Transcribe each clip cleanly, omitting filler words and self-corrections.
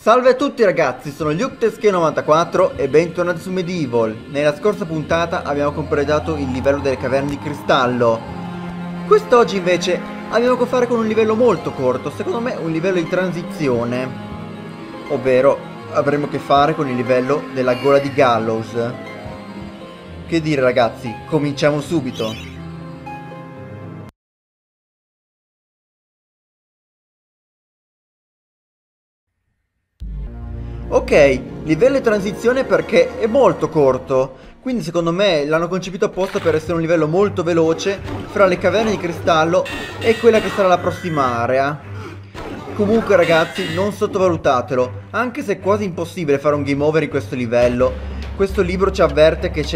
Salve a tutti ragazzi, sono LukeTeschio94 e bentornati su Medieval. Nella scorsa puntata abbiamo completato il livello delle caverne di cristallo. Quest'oggi invece abbiamo a che fare con un livello molto corto, secondo me un livello di transizione. Ovvero avremo a che fare con il livello della gola di Gallows. Che dire ragazzi, cominciamo subito. Ok, livello di transizione perché è molto corto, quindi secondo me l'hanno concepito apposta per essere un livello molto veloce fra le caverne di cristallo e quella che sarà la prossima area. Comunque ragazzi, non sottovalutatelo, anche se è quasi impossibile fare un game over in questo livello. Questo libro ci avverte che c'è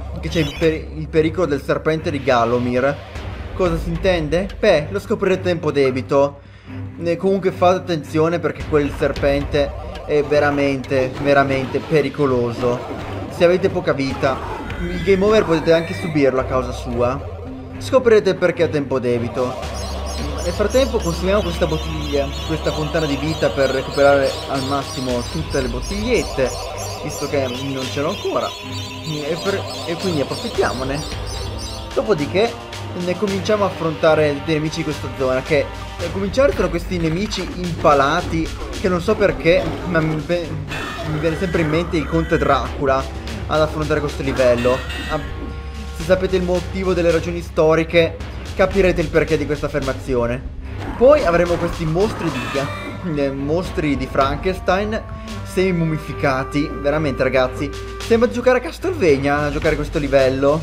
il pericolo del serpente di Gallowmere. Cosa si intende? Beh, lo scoprirete a tempo debito. Comunque fate attenzione perché quel serpente è veramente pericoloso. Se avete poca vita, il game over potete anche subirlo a causa sua. Scoprirete perché a tempo debito. Nel frattempo consumiamo questa bottiglia, questa fontana di vita per recuperare al massimo tutte le bottigliette, visto che non ce l'ho ancora, e quindi approfittiamone. Dopodiché ne cominciamo a affrontare dei nemici di questa zona, che a cominciare sono questi nemici impalati che non so perché, ma mi viene sempre in mente il conte Dracula ad affrontare questo livello. Se sapete il motivo delle ragioni storiche capirete il perché di questa affermazione. Poi avremo questi mostri di Frankenstein semi mummificati. Veramente ragazzi, sembra di giocare a Castlevania a giocare questo livello.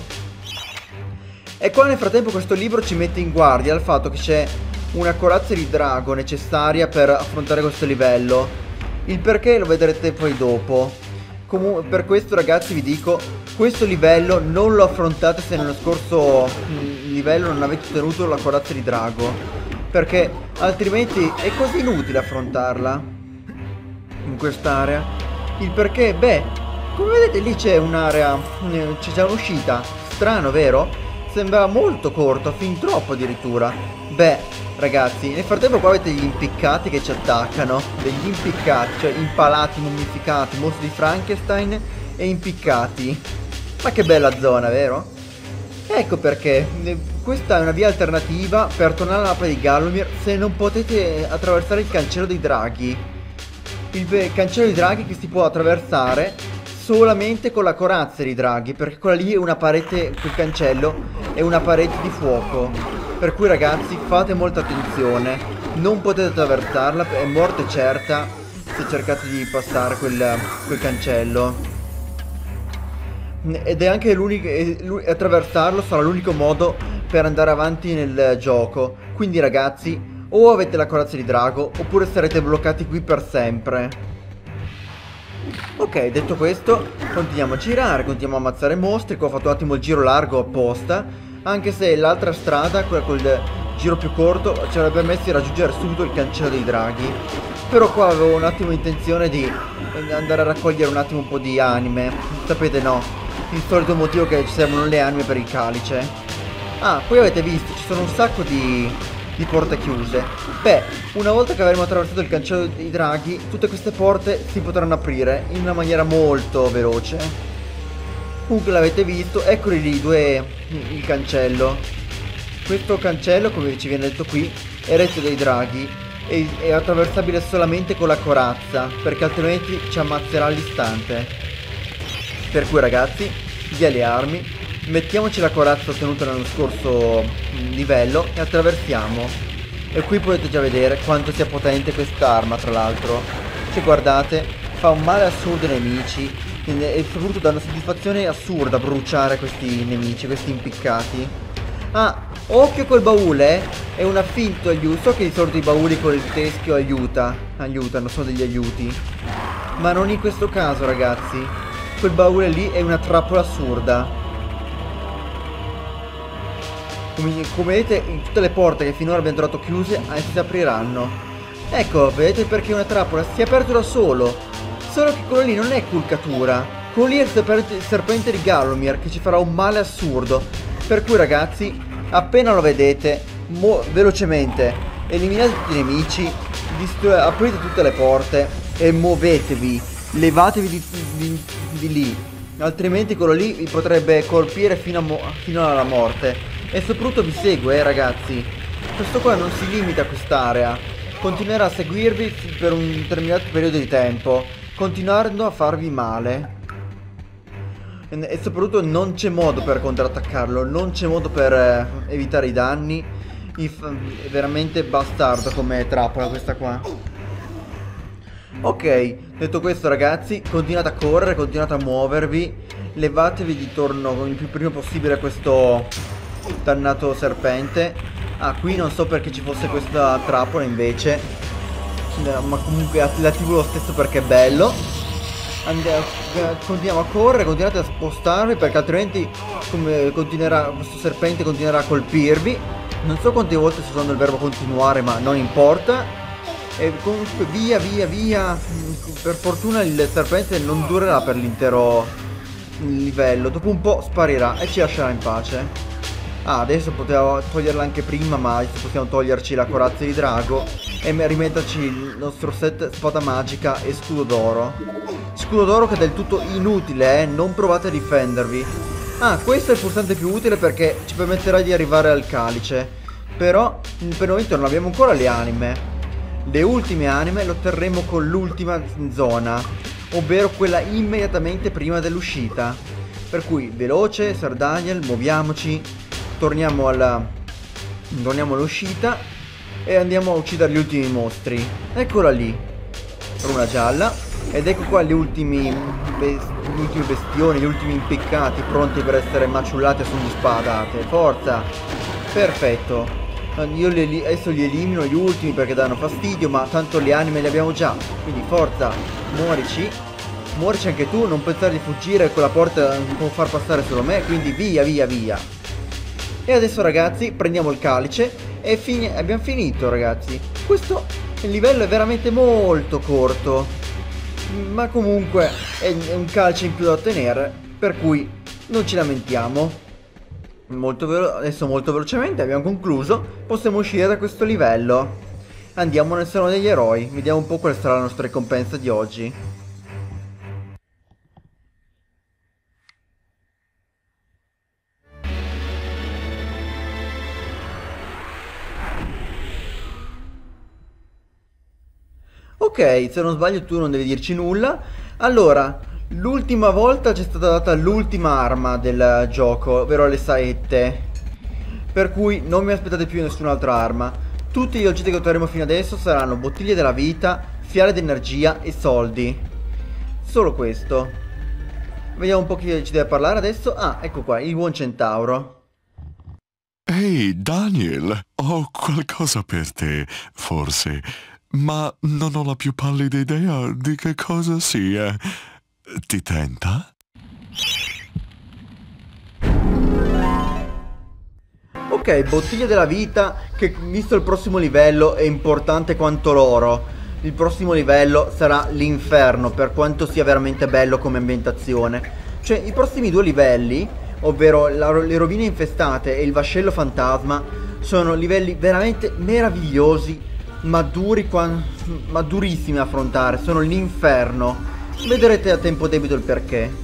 E qua nel frattempo questo libro ci mette in guardia dal fatto che c'è una corazza di drago necessaria per affrontare questo livello. Il perché lo vedrete poi dopo. Comunque per questo ragazzi vi dico, questo livello non lo affrontate se nello scorso livello non avete ottenuto la corazza di drago, perché altrimenti è quasi inutile affrontarla in quest'area. Il perché? Beh, come vedete lì c'è un'area, c'è già un'uscita. Strano, vero? Sembra molto corto, fin troppo addirittura. Beh, ragazzi, nel frattempo qua avete gli impiccati che ci attaccano. Degli impiccati, cioè impalati, mummificati, mostri di Frankenstein e impiccati. Ma che bella zona, vero? Ecco perché questa è una via alternativa per tornare alla mappa di Gallowmere se non potete attraversare il cancello dei draghi. Il cancello dei draghi che si può attraversare solamente con la corazza dei draghi, perché quella lì è una parete, quel cancello è una parete di fuoco. Per cui ragazzi fate molta attenzione, non potete attraversarla, è morte certa se cercate di passare quel cancello. Ed è anche l'unico, attraversarlo sarà l'unico modo per andare avanti nel gioco. Quindi ragazzi, o avete la corazza di drago oppure sarete bloccati qui per sempre. Ok, detto questo, continuiamo a girare, continuiamo a ammazzare mostri. Qua ho fatto un attimo il giro largo apposta, anche se l'altra strada, quella col giro più corto, ci avrebbe permesso di raggiungere subito il cancello dei draghi. Però qua avevo un attimo intenzione di andare a raccogliere un attimo un po' di anime. Sapete, no, il solito motivo che ci servono le anime per il calice. Ah, poi avete visto, ci sono un sacco di porte chiuse. Beh, una volta che avremo attraversato il cancello dei draghi, tutte queste porte si potranno aprire in una maniera molto veloce. Comunque l'avete visto, eccoli lì il cancello. Questo cancello, come ci viene detto qui, è retto dai draghi e è attraversabile solamente con la corazza, perché altrimenti ci ammazzerà all'istante. Per cui ragazzi, via le armi, mettiamoci la corazza ottenuta nello scorso livello e attraversiamo. E qui potete già vedere quanto sia potente quest'arma, tra l'altro. Cioè guardate, fa un male assurdo ai nemici e soprattutto dà una soddisfazione assurda bruciare questi nemici, questi impiccati. Ah, occhio col baule, è un finto aiuto. So che di solito i bauli con il teschio aiutano, sono degli aiuti, ma non in questo caso ragazzi. Quel baule lì è una trappola assurda. Come vedete, tutte le porte che finora abbiamo trovato chiuse si apriranno. Ecco, vedete perché è una trappola? Si è aperto da solo. Solo che quello lì non è culcatura. Quello lì è il serpente di Gallowmere che ci farà un male assurdo. Per cui ragazzi, appena lo vedete, velocemente eliminate tutti i nemici, aprite tutte le porte e muovetevi, levatevi di lì, altrimenti quello lì vi potrebbe colpire fino alla morte. E soprattutto vi segue, ragazzi. Questo qua non si limita a quest'area, continuerà a seguirvi per un determinato periodo di tempo, continuando a farvi male. E soprattutto non c'è modo per contrattaccarlo, non c'è modo per evitare i danni. È veramente bastardo come trappola questa qua. Ok, detto questo, ragazzi, continuate a correre, continuate a muovervi, levatevi di torno il più prima possibile a questo dannato serpente. Ah, qui non so perché ci fosse questa trappola invece, ma comunque attivo lo stesso perché è bello. Continuiamo a correre, continuate a spostarvi perché altrimenti questo serpente continuerà a colpirvi. Non so quante volte sto usando il verbo continuare, ma non importa. E comunque via. Per fortuna il serpente non durerà per l'intero livello, dopo un po' sparirà e ci lascerà in pace. Ah, adesso potevo toglierla anche prima, ma adesso possiamo toglierci la corazza di drago e rimetterci il nostro set spada magica e scudo d'oro. Scudo d'oro che è del tutto inutile, non provate a difendervi. Ah, questo è il pulsante più utile perché ci permetterà di arrivare al calice. Però per il momento non abbiamo ancora le anime. Le ultime anime le otterremo con l'ultima zona, ovvero quella immediatamente prima dell'uscita. Per cui veloce, Sir Daniel, muoviamoci, torniamo all'uscita e andiamo a uccidere gli ultimi mostri. Eccola lì, runa gialla, ed ecco qua gli ultimi bestioni, gli ultimi impiccati pronti per essere maciullati e spadate. Forza, perfetto. Io adesso li elimino gli ultimi perché danno fastidio, ma tanto le anime le abbiamo già. Quindi forza, muorici. Muorici anche tu, non pensare di fuggire, quella porta può far passare solo me, quindi via. E adesso, ragazzi, prendiamo il calice e abbiamo finito, ragazzi. Il livello è veramente molto corto, ma comunque è un calice in più da ottenere, per cui non ci lamentiamo. Adesso molto velocemente abbiamo concluso, possiamo uscire da questo livello. Andiamo nel salone degli eroi, vediamo un po' qual sarà la nostra ricompensa di oggi. Ok, se non sbaglio tu non devi dirci nulla. Allora, l'ultima volta ci è stata data l'ultima arma del gioco, ovvero le saette. Per cui non mi aspettate più nessun'altra arma. Tutti gli oggetti che otterremo fino adesso saranno bottiglie della vita, fiale d'energia e soldi. Solo questo. Vediamo un po' chi ci deve parlare adesso. Ah, ecco qua, il buon centauro. Ehi, Daniel, ho qualcosa per te, forse, ma non ho la più pallida idea di che cosa sia. Ti tenta? Ok, bottiglia della vita, che visto il prossimo livello è importante quanto l'oro. Il prossimo livello sarà l'inferno, per quanto sia veramente bello come ambientazione. Cioè, i prossimi due livelli, ovvero le rovine infestate e il vascello fantasma, sono livelli veramente meravigliosi, ma durissimi da affrontare. Sono l'inferno. Vedrete a tempo debito il perché.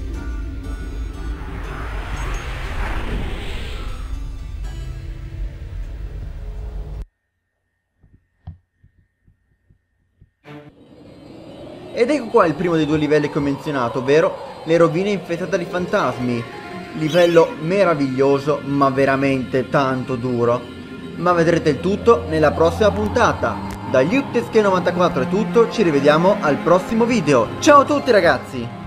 Ed ecco qua il primo dei due livelli che ho menzionato, ovvero le rovine infestate di fantasmi. Livello meraviglioso, ma veramente tanto duro. Ma vedrete il tutto nella prossima puntata. Da Yutesk94 è tutto, ci rivediamo al prossimo video. Ciao a tutti, ragazzi!